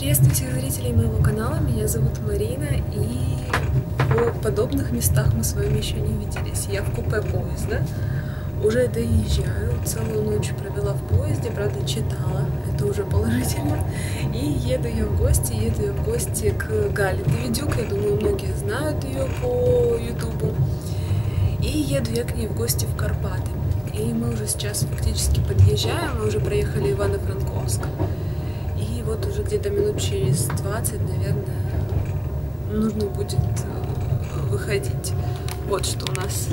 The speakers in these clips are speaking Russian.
Приветствую всех зрителей моего канала, меня зовут Марина, и в подобных местах мы с вами еще не виделись. Я в купе поезда, уже доезжаю, целую ночь провела в поезде, правда читала, это уже положительно. И еду я в гости к Гале Давидюк, я думаю, многие знают ее по ютубу. И еду я к ней в гости в Карпаты. И мы уже сейчас фактически подъезжаем, мы уже проехали Ивано-Франковск. И вот уже где-то минут через 20, наверное, нужно будет выходить. Вот что у нас.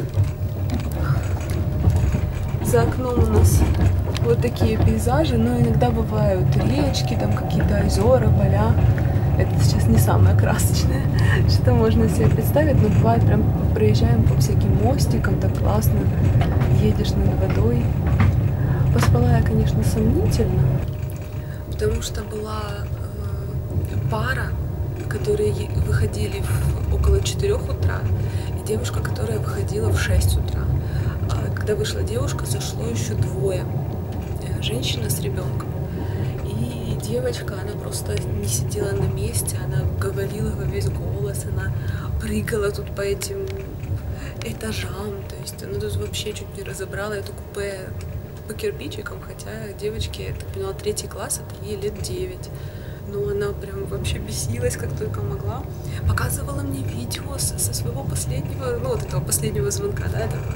За окном у нас вот такие пейзажи, но иногда бывают речки, там какие-то озера, поля. Это сейчас не самое красочное, что можно себе представить, но бывает прям проезжаем по всяким мостикам, так классно, едешь над водой. Поспала я, конечно, сомнительно, потому что была пара, которые выходили около 4 утра, и девушка, которая выходила в 6 утра. Когда вышла девушка, зашло еще двое, женщина с ребенком. И девочка, она просто не сидела на месте, она говорила во весь голос, она прыгала тут по этим этажам, то есть она тут вообще чуть не разобрала это купе по кирпичикам, хотя девочке, я так поняла, 3 класс, это ей лет 9. Но она прям вообще бесилась, как только могла. Показывала мне видео со своего последнего, ну вот этого последнего звонка, да, этого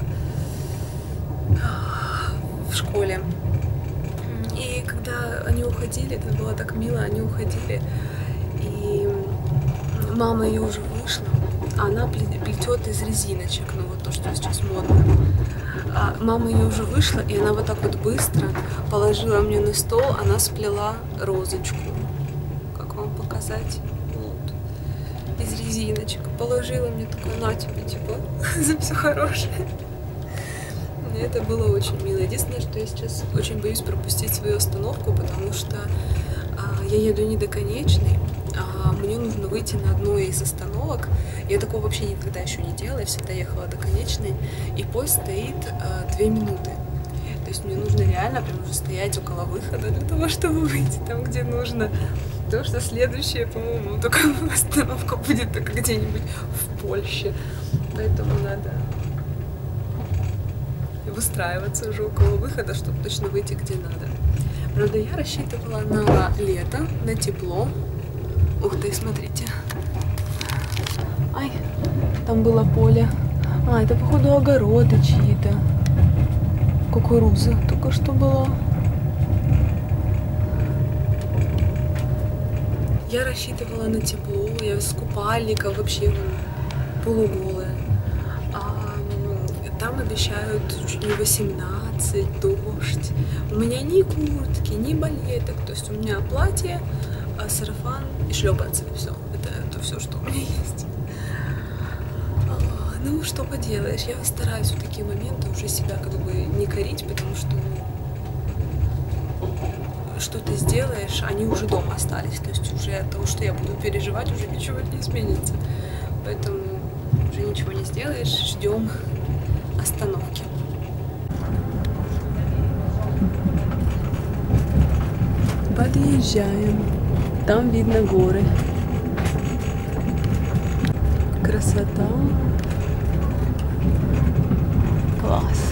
в школе. И когда они уходили, это было так мило, они уходили, и мама ее уже вышла, а она плетет из резиночек, ну вот то, что сейчас модно. А мама ее уже вышла, и она вот так вот быстро положила мне на стол, она сплела розочку. Как вам показать? Вот. Из резиночек. Положила мне такое, на тебе, типа, за все хорошее. И это было очень мило. Единственное, что я сейчас очень боюсь пропустить свою остановку, потому что я еду не до конечной, а мне нужно выйти на одну из остановок. Я такого вообще никогда еще не делала, я всегда ехала до конечной, и поезд стоит 2 минуты. То есть мне нужно реально прям уже стоять около выхода для того, чтобы выйти там, где нужно. Потому что следующая, по-моему, только остановка будет только где-нибудь в Польше. Поэтому надо выстраиваться уже около выхода, чтобы точно выйти где надо. Правда, я рассчитывала на лето, на тепло. Ух ты, смотрите. Ай, там было поле. А, это, походу, огороды чьи-то. Кукуруза только что была. Я рассчитывала на тепло, я с купальником вообще полуголая. Там обещают чуть не 18, дождь. У меня ни куртки, ни балеток. То есть у меня платье, сарафан и шлепанцы. Все. Это все, что у меня есть. Ну, что поделаешь. Я стараюсь в такие моменты уже себя как бы не корить, потому что ты сделаешь, они уже дома остались. То есть уже от того, что я буду переживать, уже ничего не изменится. Поэтому уже ничего не сделаешь. Ждем остановки. Подъезжаем. Там видно горы. Красота. Класс.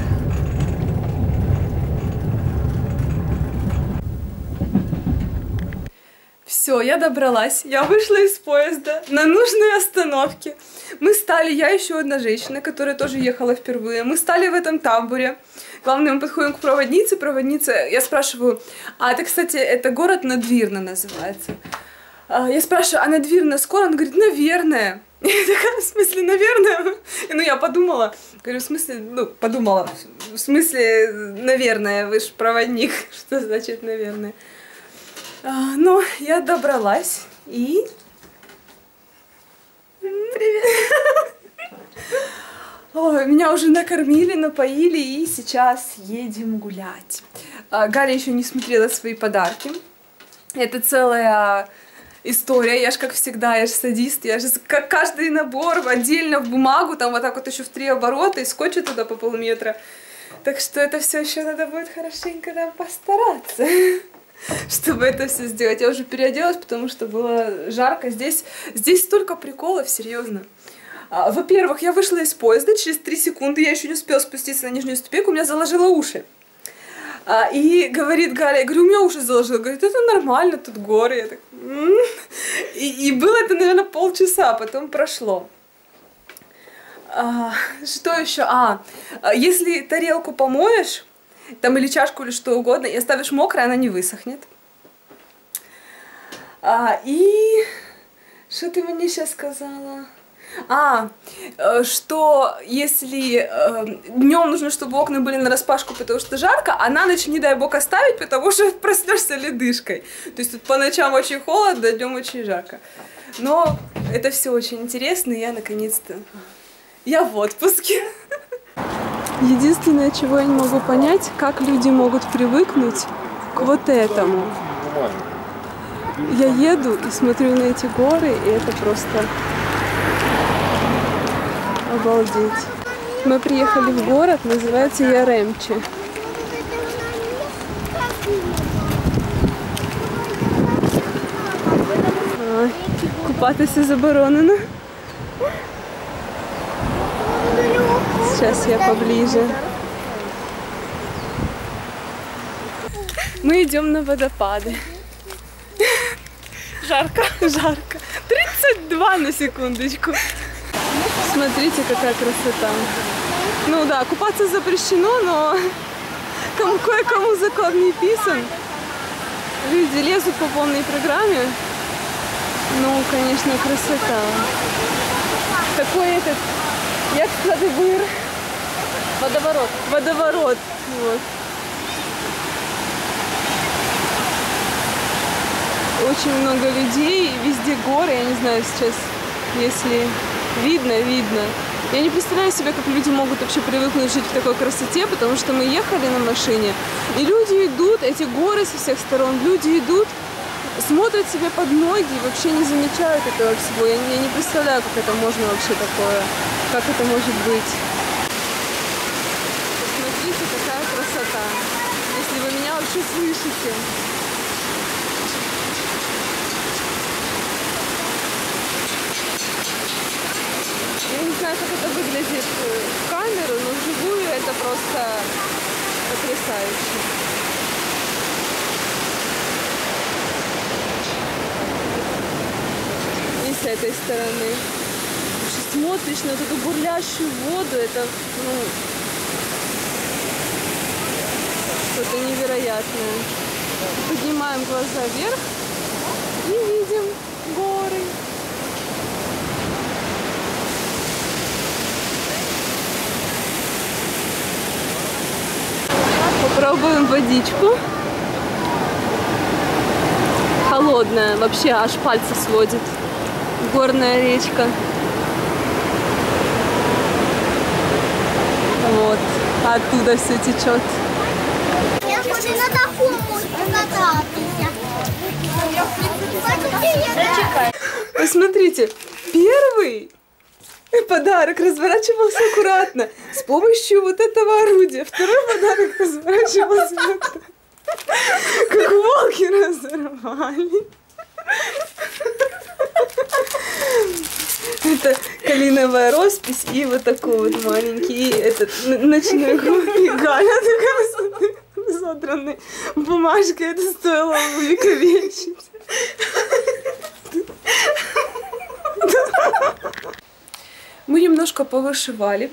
Все, я добралась. Я вышла из поезда на нужной остановке. Мы стали, я еще одна женщина, которая тоже ехала впервые. Мы стали в этом тамбуре. Главное, мы подходим к проводнице. Я спрашиваю, а это, кстати, это город Надвирна называется. Я спрашиваю, а Надвирна скоро? Она говорит, наверное. Я такая, в смысле, наверное? Ну, я подумала. Говорю, в смысле, в смысле, наверное, вы же проводник. Что значит, наверное? Ну, я добралась и... Привет! Ой, меня уже накормили, напоили, и сейчас едем гулять. Галя еще не смотрела свои подарки. Это целая история. Я ж, как всегда, я же садист. Я же как каждый набор отдельно в бумагу, там вот так вот еще в 3 оборота, и скотча туда по полметра. Так что это все еще надо будет хорошенько там постараться. чтобы это все сделать. Я уже переоделась, потому что было жарко. Здесь столько приколов, серьезно. Во-первых, я вышла из поезда, через 3 секунды я еще не успела спуститься на нижнюю ступеньку, у меня заложило уши. И говорит Галя, я говорю, у меня уши заложило. Говорит, это нормально, тут горы. Я так... И было это, наверное, полчаса, потом прошло. Что еще? Если тарелку помоешь, там или чашку, или что угодно, и оставишь мокрой, она не высохнет. И что ты мне сейчас сказала? Что если днем нужно, чтобы окна были нараспашку, потому что жарко, а на ночь, не дай бог, оставить, потому что проснешься ледышкой. То есть тут по ночам очень холодно, днем очень жарко. Но это все очень интересно, и я наконец-то... Я в отпуске. Единственное, чего я не могу понять, как люди могут привыкнуть к вот этому. Я еду и смотрю на эти горы, и это просто обалдеть. Мы приехали в город, называется Яремче. Купатися заборонено. Сейчас я поближе. Мы идем на водопады. Жарко. Жарко. 32 на секундочку. Смотрите, какая красота. Ну да, купаться запрещено, но кое-кому закон не писан. Люди лезут по полной программе. Ну, конечно, красота. Такой этот, як сказати, вир. Водоворот. Водоворот. Вот. Очень много людей, везде горы. Я не знаю сейчас, если видно. Я не представляю себе, как люди могут вообще привыкнуть жить в такой красоте, потому что мы ехали на машине, и люди идут, эти горы со всех сторон, люди идут, смотрят себе под ноги и вообще не замечают этого всего. Я не представляю, как это можно вообще такое, как это может быть. Смотрите, какая красота, если вы меня вообще слышите. Я не знаю, как это выглядит в камеру, но вживую это просто потрясающе. И с этой стороны. Смотришь на эту бурлящую воду, это, что-то невероятное. Поднимаем глаза вверх и видим горы. Попробуем водичку. Холодная, вообще аж пальцы сводит. Горная речка. Вот, оттуда все течет. Я хочу на таком покататься. Посмотрите, первый подарок разворачивался аккуратно с помощью вот этого орудия. Второй подарок разворачивался вот так. Как волки разорвали. Это калиновая роспись и вот такой вот маленький. И этот ночной губник. Галя такая задранной бумажкой. Это стоило увековечить. Мы немножко повышивали.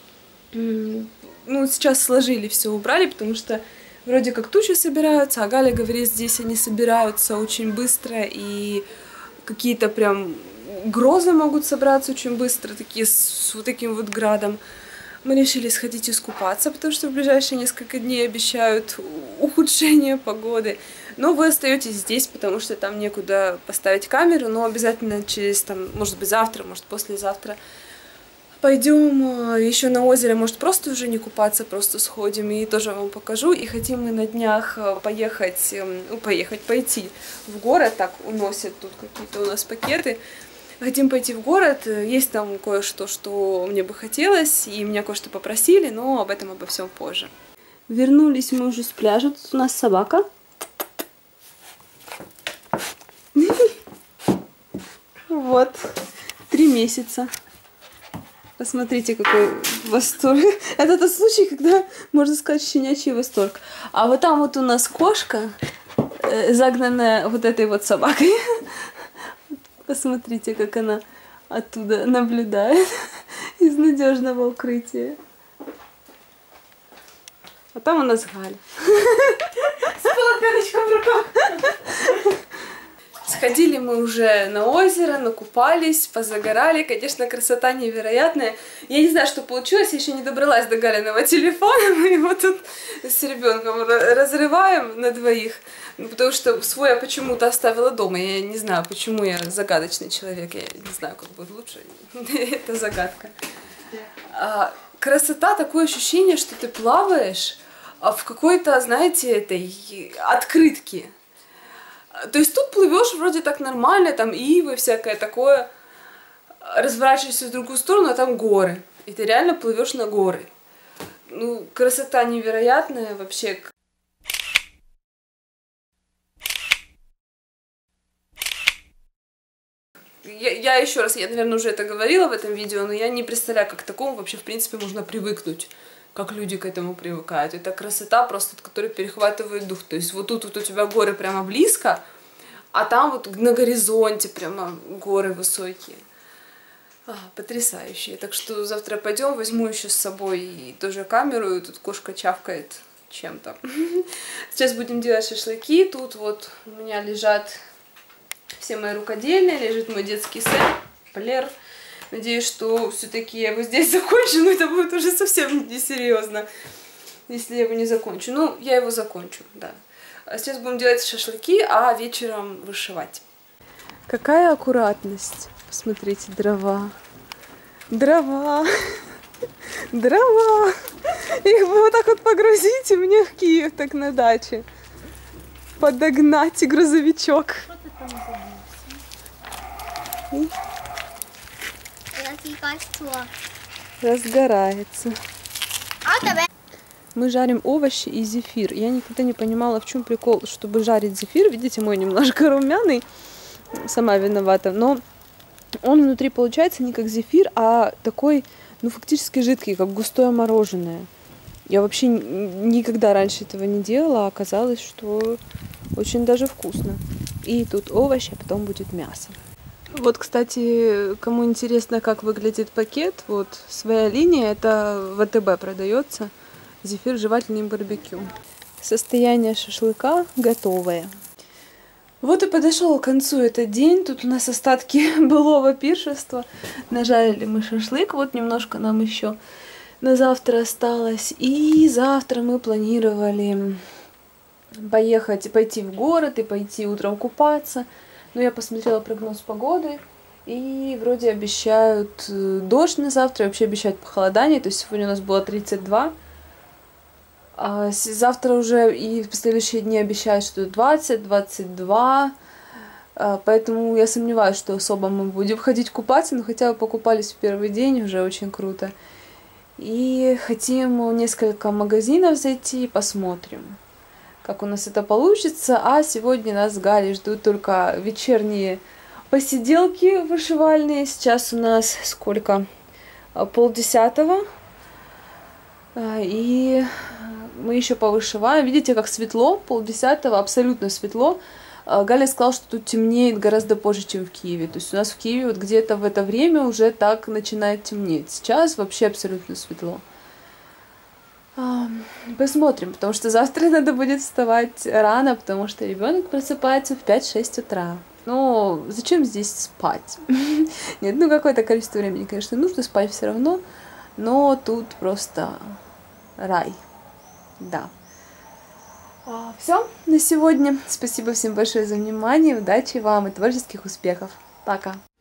Ну, сейчас сложили, все убрали, потому что вроде как тучи собираются, а Галя говорит, здесь они собираются очень быстро, и какие-то прям грозы могут собраться очень быстро, такие с вот таким вот градом. Мы решили сходить искупаться, потому что в ближайшие несколько дней обещают ухудшение погоды. Но вы остаетесь здесь, потому что там некуда поставить камеру, но обязательно через, там, может быть, завтра, может, послезавтра пойдем еще на озеро, может, просто уже не купаться, просто сходим и тоже вам покажу. И хотим мы на днях пойти в город, так уносят тут какие-то у нас пакеты. Хотим пойти в город, есть там кое-что, что мне бы хотелось, и меня кое-что попросили, но обо всем позже. Вернулись мы уже с пляжа, тут у нас собака. Вот, 3 месяца. Посмотрите, какой восторг. Это тот случай, когда, можно сказать, щенячий восторг. А вот там вот у нас кошка, загнанная вот этой вот собакой. Посмотрите, как она оттуда наблюдает из надежного укрытия. А там у нас Галя. С полотеночком в руках. Сходили мы уже на озеро, накупались, позагорали. Конечно, красота невероятная. Я не знаю, что получилось, я еще не добралась до Галиного телефона. Мы его тут с ребенком разрываем на двоих. Потому что свой я почему-то оставила дома. Я не знаю, почему я загадочный человек. Я не знаю, как будет лучше. Это загадка. Красота, такое ощущение, что ты плаваешь в какой-то, знаете, этой открытке. То есть тут плывешь вроде так нормально, там ивы, всякое такое, разворачиваешься в другую сторону, а там горы. И ты реально плывешь на горы. Ну, красота невероятная вообще. Я еще раз, я, наверное, уже это говорила в этом видео, но я не представляю, как к такому вообще, в принципе, можно привыкнуть. Как люди к этому привыкают. Это красота просто, от которой перехватывает дух. То есть вот тут вот у тебя горы прямо близко, а там вот на горизонте прямо горы высокие. Потрясающие. Так что завтра пойдем, возьму еще с собой и тоже камеру, и тут кошка чавкает чем-то. Сейчас будем делать шашлыки. Тут вот у меня лежат все мои рукодельные, лежит мой детский сэмплер. Надеюсь, что все-таки я его здесь закончу, но это будет уже совсем несерьезно, если я его не закончу. Ну, я его закончу, да. А сейчас будем делать шашлыки, а вечером вышивать. Какая аккуратность. Посмотрите, дрова. Дрова. Дрова. Их бы вот так вот погрузить, и мне в Киев так на даче. Подогнать грузовичок. Разгорается. Мы жарим овощи и зефир. Я никогда не понимала, в чем прикол, чтобы жарить зефир. Видите, мой немножко румяный. Сама виновата. Но он внутри получается не как зефир, а такой, ну, фактически жидкий, как густое мороженое. Я вообще никогда раньше этого не делала, а оказалось, что очень даже вкусно. И тут овощи, а потом будет мясо. Вот, кстати, кому интересно, как выглядит пакет, вот своя линия, это в ВТБ продается. Зефир жевательный барбекю. Состояние шашлыка готовое. Вот и подошел к концу этот день. Тут у нас остатки былого пиршества. Нажарили мы шашлык. Вот немножко нам еще на завтра осталось. И завтра мы планировали пойти в город и пойти утром купаться. Но я посмотрела прогноз погоды. И вроде обещают дождь на завтра. И вообще обещают похолодание. То есть сегодня у нас было 32. А завтра уже и в последующие дни обещают, что 20-22, поэтому я сомневаюсь, что особо мы будем ходить купаться, но хотя бы покупались в первый день, уже очень круто. И хотим в несколько магазинов зайти, посмотрим, как у нас это получится. А сегодня нас с Галей ждут только вечерние посиделки вышивальные. Сейчас у нас сколько? 9:30. И мы еще повышиваем. Видите, как светло, 9:30, абсолютно светло. Галя сказала, что тут темнеет гораздо позже, чем в Киеве. То есть у нас в Киеве вот где-то в это время уже так начинает темнеть. Сейчас вообще абсолютно светло. Посмотрим, потому что завтра надо будет вставать рано, потому что ребенок просыпается в 5-6 утра. Но зачем здесь спать? Нет, ну какое-то количество времени, конечно, нужно спать все равно. Но тут просто рай. Да. Все на сегодня. Спасибо всем большое за внимание. Удачи вам и творческих успехов. Пока.